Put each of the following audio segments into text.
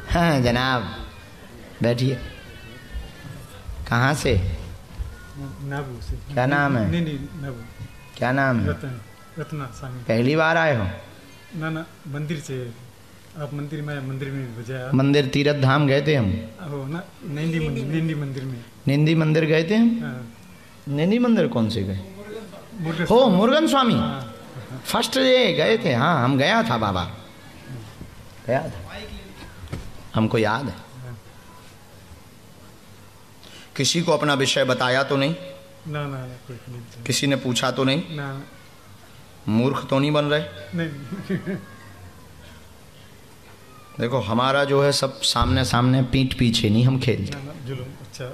हाँ जनाब, बैठिए। कहाँ से? नाबू से। क्या नाम है? नहीं नाबू। क्या नाम है? रत्ना सानी। पहली बार आए हो? ना मंदिर से। आप मंदिर में बजाया। मंदिर तीर्थ धाम गए थे हम। हो ना, नंदी मंदिर में। नंदी मंदिर गए थे हम। नंदी मंदिर कौन से गए? हो मुरुगन स्वामी। फर्स्ट डे गए थे। हाँ हम गया था बाबा, गया था, हमको याद है। किसी को अपना विषय बताया तो नहीं? ना कोई नहीं। किसी ने पूछा तो नहीं? ना। मूर्ख तो नहीं बन रहे? नहीं। देखो हमारा जो है सब सामने सामने, पीठ पीछे नहीं हम खेलते। ना जुलूम। अच्छा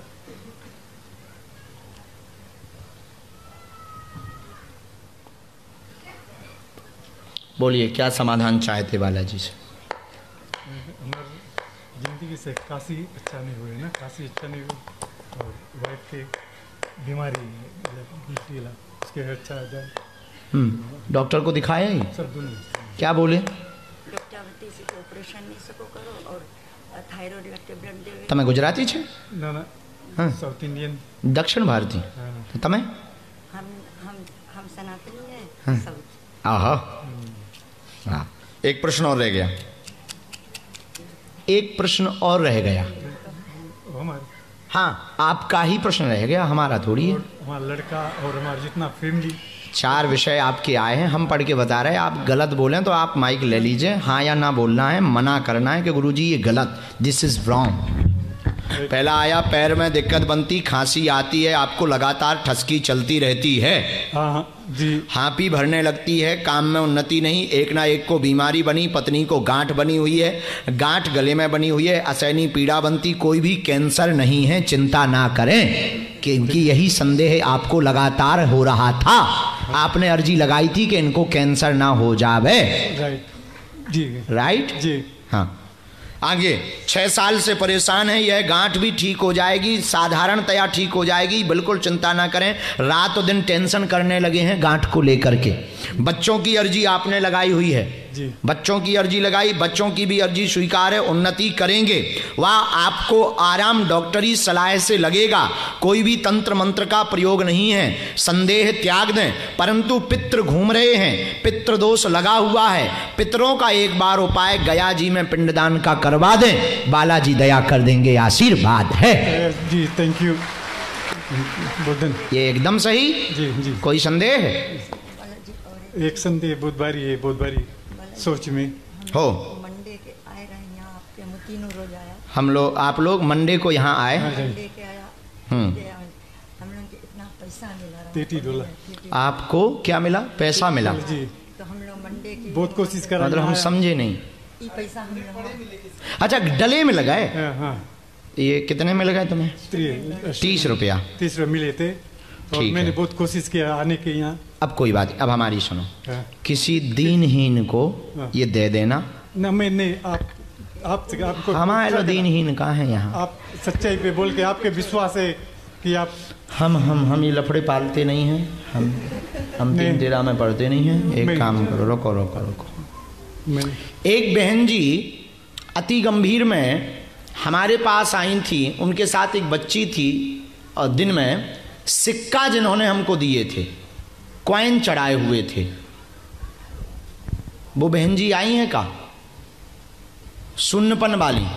बोलिए क्या समाधान चाहते बालाजी से? हमारी जिंदगी से काशी अच्छा नहीं हुए ना, काशी अच्छा नहीं हुआ और वाइफ की बीमारी उसके अच्छा आ जाए। डॉक्टर को दिखाया ही? सब दुनिया क्या बोले? डॉक्टर ऑपरेशन नहीं सको करो और थायराइड लगते ब्लड देवे। તમે ગુજરાતી છે? ना साउथ इंडियन, दक्षिण भारती। તમે? हम सनातनी है। साउथ। आहा। हाँ एक प्रश्न और रह गया, एक प्रश्न और रह गया। हमारे हाँ आपका ही प्रश्न रह गया, हमारा थोड़ी है। हमारा लड़का और हमारा जितना फैमिली। 4 विषय आपके आए हैं, हम पढ़ के बता रहे हैं। आप गलत बोलें तो आप माइक ले लीजिए, हाँ या ना बोलना है, मना करना है कि गुरुजी ये गलत, दिस इज रॉन्ग। पहला आया पैर में दिक्कत बनती, खांसी आती है, आपको लगातार ठसकी चलती रहती है। हाँ जी। हाँपी भरने लगती है, काम में उन्नति नहीं, एक ना एक को बीमारी बनी, पत्नी को गांठ बनी हुई है, गांठ गले में बनी हुई है, असहनीय पीड़ा बनती, कोई भी कैंसर नहीं है, चिंता ना करें क्योंकि यही संदेह आपको लगातार हो रहा था। आपने अर्जी लगाई थी कि इनको कैंसर ना हो जावे। राइट जी। राइट जी। हाँ आगे 6 साल से परेशान है, यह गांठ भी ठीक हो जाएगी, साधारणतया ठीक हो जाएगी, बिल्कुल चिंता ना करें। रात दिन टेंशन करने लगे हैं गांठ को लेकर के। बच्चों की अर्जी आपने लगाई हुई है जी। बच्चों की अर्जी लगाई, बच्चों की भी अर्जी स्वीकार है, उन्नति करेंगे। वह आपको आराम डॉक्टरी सलाह से लगेगा, कोई भी तंत्र मंत्र का प्रयोग नहीं है, संदेह त्याग दें। परंतु पितृ घूम रहे हैं, पितृ दोष लगा हुआ है, पितरों का एक बार उपाय गया जी में पिंडदान का करवा दें, बालाजी दया कर देंगे, आशीर्वाद है जी। Thank you. ये एकदम सही जी। कोई संदेह है? एक संदेह बुधवारी सोच में हो। मंडे के आए रहे यहाँ आपके, हम तीनों रोज आया। आप लोग मंडे को यहाँ आए। मंडे के आया। हम लोग के इतना पैसा मिला, $30। आपको क्या मिला? पैसा मिला जी। तो हम लोग मंडे की बहुत कोशिश करा, मतलब हम समझे नहीं। ये पैसा हम लोग अच्छा डले में लगाए। हाँ। ये कितने में लगाए तुम्हें? 30 रुपया। 30 रुपये मिले थे और मैंने बहुत कोशिश किया आने के यहाँ। अब कोई बात, अब हमारी सुनो। किसी दीनहीन को ये दे देना ना। मैंने आपको हमारे दीनहीन का है यहाँ। आप सच्चाई पे बोल के, आपके विश्वास है कि आप हम ये लफड़े पालते नहीं हैं, हम तीन तेरा में पढ़ते नहीं हैं। एक काम करो, रोको। एक बहन जी अति गंभीर में हमारे पास आई थी, उनके साथ एक बच्ची थी और दिन में सिक्का जिन्होंने हमको दिए थे, कॉइन चढ़ाए हुए थे, वो बहन जी आई हैं का? सुन्नपन वाली,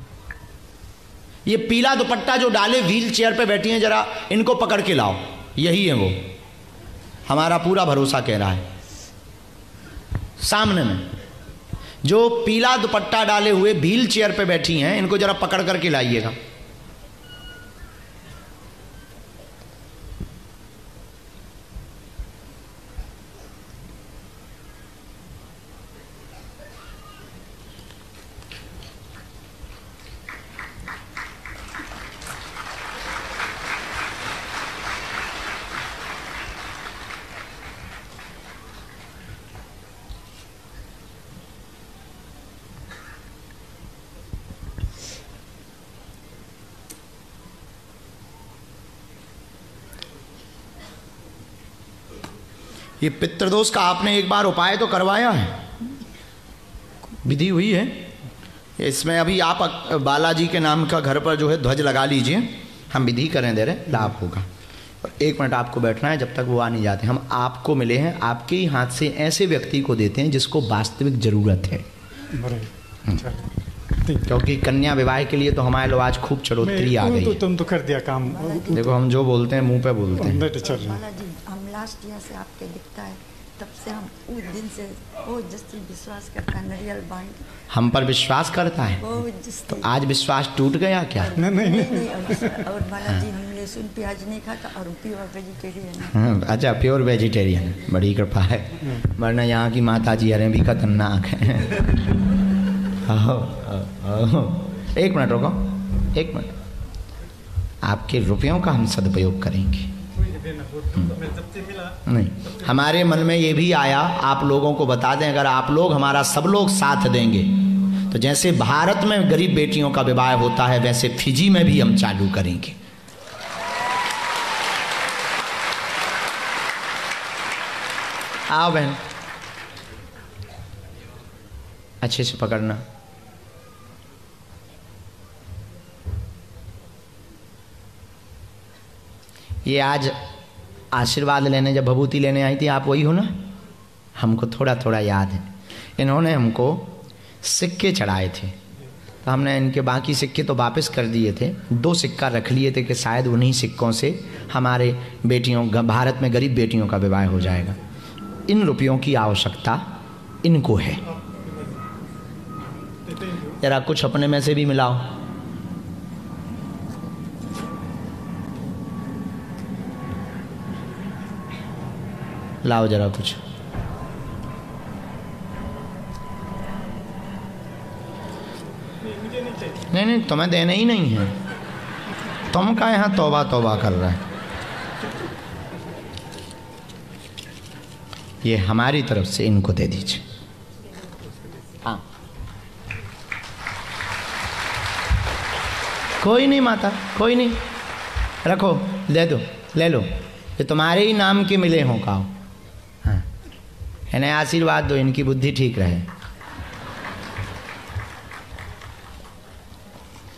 ये पीला दुपट्टा जो डाले व्हील चेयर पे बैठी हैं, जरा इनको पकड़ के लाओ, यही है वो। हमारा पूरा भरोसा कह रहा है। सामने में जो पीला दुपट्टा डाले हुए व्हील चेयर पे बैठी हैं, इनको जरा पकड़ करके लाइएगा। ये पितृदोष का आपने एक बार उपाय तो करवाया है, विधि हुई है, इसमें अभी आप बालाजी के नाम का घर पर जो है ध्वज लगा लीजिए, हम विधि करें दे रहे, लाभ होगा। और 1 मिनट आपको बैठना है, जब तक वो आ नहीं जाते। हम आपको मिले हैं, आपके ही हाथ से ऐसे व्यक्ति को देते हैं जिसको वास्तविक जरूरत है। क्योंकि कन्या विवाह के लिए तो हमारे लोग आज खूब चढ़ोतरी आ गई। तुम तो कर दिया काम। देखो हम जो बोलते हैं मुंह पे बोलते हैं। बालाजी, हम लास्ट ईयर से आपके दिखता है, तब से हम उस दिन से बहुत जस्ती विश्वास करता है, नारियल बांध हम पर विश्वास करता है। तो आज विश्वास टूट गया क्या? नहीं। और बालाजी हम लहसुन प्याज नहीं खाता और प्योर वेजिटेरियन। अच्छा, प्योर वेजिटेरियन, बड़ी कृपा है, वरना यहाँ की माता जी अरे भी खतरनाक है। 1 मिनट रुको, 1 मिनट। आपके रुपयों का हम सदुपयोग करेंगे। नहीं, हमारे मन में ये भी आया, आप लोगों को बता दें, अगर आप लोग हमारा सब लोग साथ देंगे तो जैसे भारत में गरीब बेटियों का विवाह होता है वैसे फिजी में भी हम चालू करेंगे। आओ बहन, अच्छे से पकड़ना। ये आज आशीर्वाद लेने जब भभूति लेने आई थी, आप वही हो ना? हमको थोड़ा थोड़ा याद है। इन्होंने हमको सिक्के चढ़ाए थे, तो हमने इनके बाकी सिक्के तो वापस कर दिए थे, 2 सिक्का रख लिए थे कि शायद उन्हीं सिक्कों से हमारे बेटियों, भारत में गरीब बेटियों का विवाह हो जाएगा। इन रुपयों की आवश्यकता इनको है। जरा कुछ अपने में से भी मिलाओ। लाओ जरा कुछ। नहीं, तुम्हें देने ही नहीं है। तुम का यहाँ तौबा तौबा कर रहा है। ये हमारी तरफ से इनको दे दीजिए। हाँ, कोई नहीं माता, कोई नहीं, रखो, दे दो, ले लो, ये तुम्हारे ही नाम के मिले हों। का हाँ, इन्हें आशीर्वाद दो, इनकी बुद्धि ठीक रहे।